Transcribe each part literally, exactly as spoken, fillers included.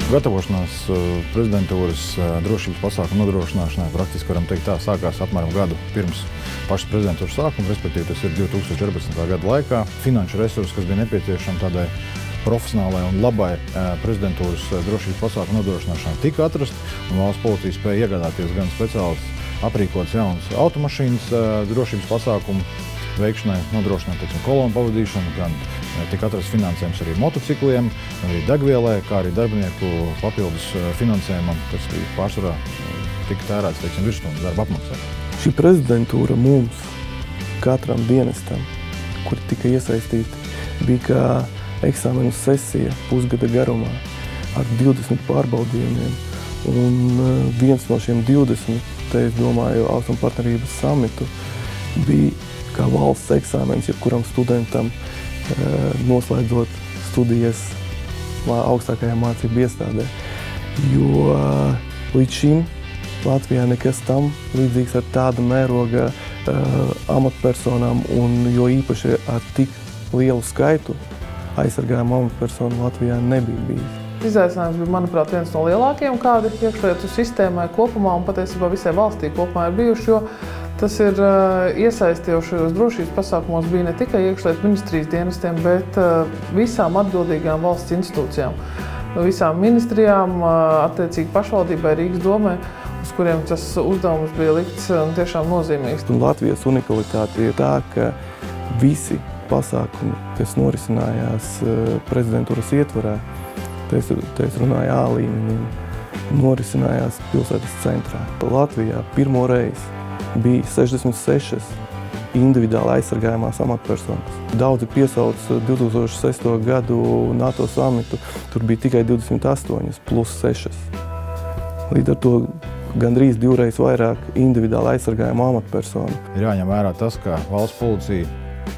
Gatavošanās prezidentūras drošības pasākumu nodrošināšanai praktiski varam teikt tā sākās apmēram gadu pirms pašas prezidentūras sākuma, respektīvi tas ir divi tūkstoši četrpadsmitā gada laikā. Finanšu resursi, kas bija nepieciešami tādai profesionālai un labai prezidentūras drošības pasākumu nodrošināšanai, tika atrasti, un valsts policija spēja iegādāties gan speciāls aprīkots jaunas automašīnas drošības pasākumu veikšanai, nodrošināt, teiksim, kolonu pavadīšanu, gan tika atrasts finansējums arī motocikliem, arī degvielai, kā arī darbinieku papildus finansējumam, kas bija pārsvarā tika tērēts, teiksim, virsstundu darba apmaksai. Šī prezidentūra mums, katram dienestam, kuri tika iesaistīti, bija kā eksāmenu sesija pusgada garumā ar divdesmit pārbaudījumiem. Un viens no šiem divdesmit, te es domāju, Austrumu partnerības samitu, bija kā valsts eksāmens jebkuram studentam, noslēdzot studijas augstākajā mācību iestādē. Jo līdz šim Latvijā nekas tam līdzīgs ar tāda mēroga amatpersonām un jo īpaši ar tik lielu skaitu aizsargājumu amatpersonu Latvijā nebija bijis. Izaicinājums bija, manuprāt, viens no lielākajiem, kādi iekšlietu sistēmai kopumā un patiesībā visai valstī kopumā ir bijuši, jo tas ir iesaistījušajos drošības pasākumos bija ne tikai iekšlietu ministrijas dienestiem, bet visām atbildīgām valsts institūcijām. Visām ministrijām, attiecīgi pašvaldībai, Rīgas domē, uz kuriem tas uzdevums bija likts tiešām nozīmīgs. Latvijas unikalitāte ir tā, ka visi pasākumi, kas norisinājās prezidentūras ietvarā, te es, te es runāju A līmenī, norisinājās pilsētas centrā. Latvijā pirmo reizi bija sešdesmit sešas individuāli aizsargājumās amatpersonas. Daudzi piesauc divi tūkstoši sesto gadu NATO samitu, tur bija tikai divdesmit astoņas plus sešas. Līdz ar to gandrīz divreiz vairāk individuāli aizsargājumu amatpersonu. Ir jāņem vērā tas, ka valsts policija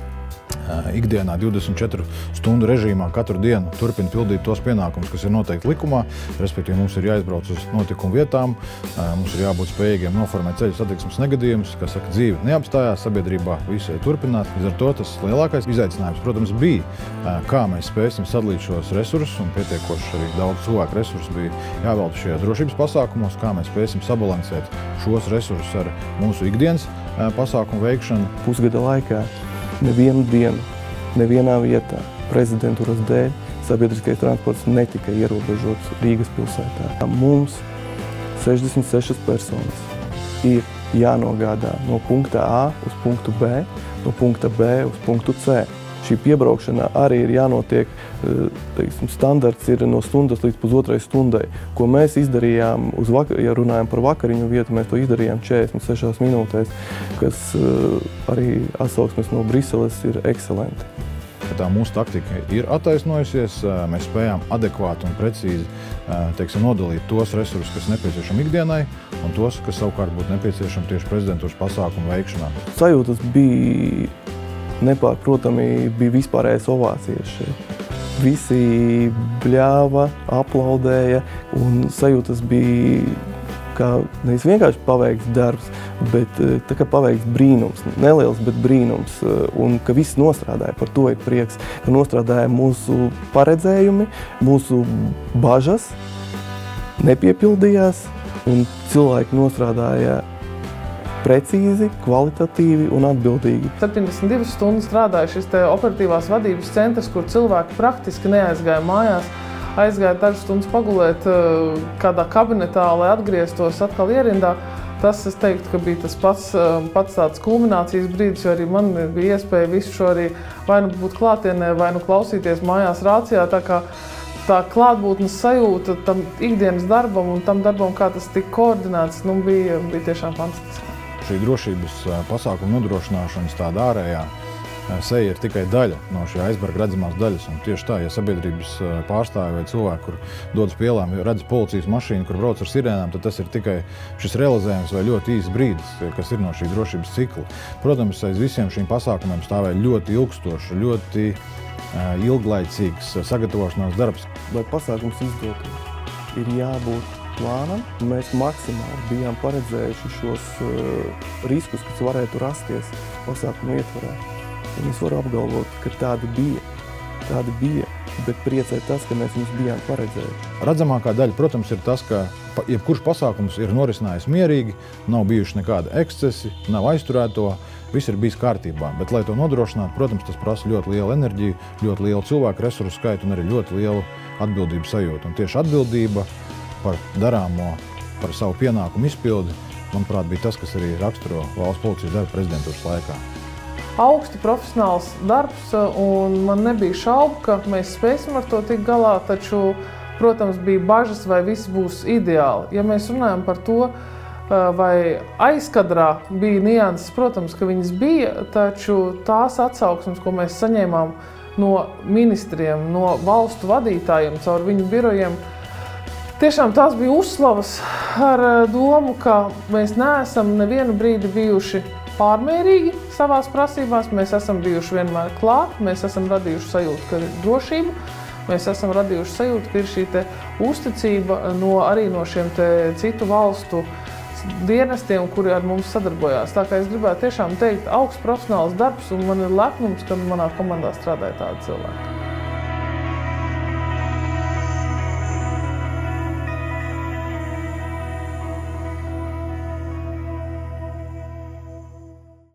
ikdienā divdesmit četru stundu režīmā katru dienu turpina pildīt tos pienākumus, kas ir noteikti likumā. Respektīvi, mums ir jāizbrauc uz notikumu vietām, mums ir jābūt spējīgiem noformēt ceļu satiksmes negadījumus, kas saka, dzīve neapstājās, sabiedrībā visu turpināt. Līdz ar to tas lielākais izaicinājums, protams, bija, kā mēs spēsim sadalīt šos resursus, un pietiekoši arī daudz cilvēku resursus bija jāvelta šajā drošības pasākumos, kā mēs spēsim sabalansēt šos resursus ar mūsu ikdienas pasākumu veikšanu. Pusgada laikā nevienu dienu, nevienā vietā prezidentūras dēļ sabiedriskais transports netika ierobežots Rīgas pilsētā. Mums sešdesmit sešas personas ir jānogādā no punkta A uz punktu B, no punkta B uz punktu C. Šī piebraukšana arī ir jānotiek, teiksim, standarts ir no stundas līdz pusotrai stundai. Ko mēs izdarījām, uz vakar, ja runājam par vakariņu vietu, mēs to izdarījām četrdesmit sešās minūtēs, kas arī atsauksmes no Briseles ir ekscelenti. Tā mūsu taktika ir attaisnojusies, mēs spējām adekvāti un precīzi, teiksim, nodalīt tos resursus, kas nepieciešami ikdienai, un tos, kas savukārt būtu nepieciešami tieši prezidentūras pasākumu veikšanā. Sajūtas bija nepārprotami, bija vispārējais ovācijas šeit. Visi bļāva, aplaudēja, un sajūtas bija kā nevis vienkārši paveikts darbs, bet tā kā paveikts brīnums, neliels, bet brīnums, un ka viss nostrādāja, par to ir prieks, ka nostrādāja mūsu paredzējumi, mūsu bažas nepiepildījās, un cilvēki nostrādāja precīzi, kvalitatīvi un atbildīgi. septiņdesmit divas stundas strādāja šis te operatīvās vadības centrs, kur cilvēki praktiski neaizgāja mājās, aizgāja dažas stundas pagulēt kādā kabinetā, lai atgrieztos atkal ierindā. Tas, es teiktu, ka bija tas pats, pats tāds kulminācijas brīdis, jo arī man bija iespēja visu šo arī vai nu būt klātienē, vai nu klausīties mājās rācijā, tā kā tā klātbūtnes sajūta tam ikdienas darbam un tam darbam, kā tas tika koordinēts, nu, bija, bija tiešām fantastiski. Šī drošības pasākuma nodrošināšanas tāda ārējā seja ir tikai daļa no šī aizberga redzamās daļas. Un tieši tā, ja sabiedrības pārstāvi vai cilvēki, kur dodas pie ielām, redz policijas mašīnu, kur brauc ar sirēnām, tad tas ir tikai šis realizējums vai ļoti īsts brīdis, kas ir no šī drošības cikla. Protams, aiz visiem šīm pasākumiem stāvēja ļoti ilgstošs, ļoti ilglaicīgs sagatavošanās darbs. Lai pasākums izdotu, ir jābūt plānam. Mēs maksimāli bijām paredzējuši šos uh, riskus, kas varētu rasties pasākumu ietvarā. Un es varu apgalvot, ka tādi bija. Tādi bija. bet priecē tas, ka mēs viņus bijām paredzējuši. Redzamākā daļa, protams, ir tas, ka jebkurš pasākums ir norisinājis mierīgi, nav bijuši nekādi ekscesi, nav aizturēto, viss ir bijis kārtībā. Bet, lai to nodrošinātu, protams, tas prasa ļoti lielu enerģiju, ļoti lielu cilvēku resursu skaitu un arī ļoti lielu atbildības sajūtu. Un tieši atbildība par darāmo, par savu pienākumu izpildi, manuprāt, bija tas, kas arī raksturo valsts policijas darbu prezidentūras laikā. Augsti profesionāls darbs, un man nebija šaubu, ka mēs spēsim ar to tikt galā, taču, protams, bija bažas, vai viss būs ideāli. Ja mēs runājam par to, vai aizkadrā bija nianses, protams, ka viņas bija, taču tās atsauksmes, ko mēs saņēmām no ministriem, no valstu vadītājiem caur viņu birojiem, tiešām tās bija uzslavas ar domu, ka mēs neesam nevienu brīdi bijuši pārmērīgi savās prasībās, mēs esam bijuši vienmēr klāt, mēs esam radījuši sajūtu, ka ir drošība, mēs esam radījuši sajūtu, ka ir šī te uzticība no, arī no šiem te citu valstu dienestiem, kuri ar mums sadarbojās. Tā kā es gribētu tiešām teikt, augsts profesionāls darbs, un man ir lepnums, ka manā komandā strādāja tādi cilvēki.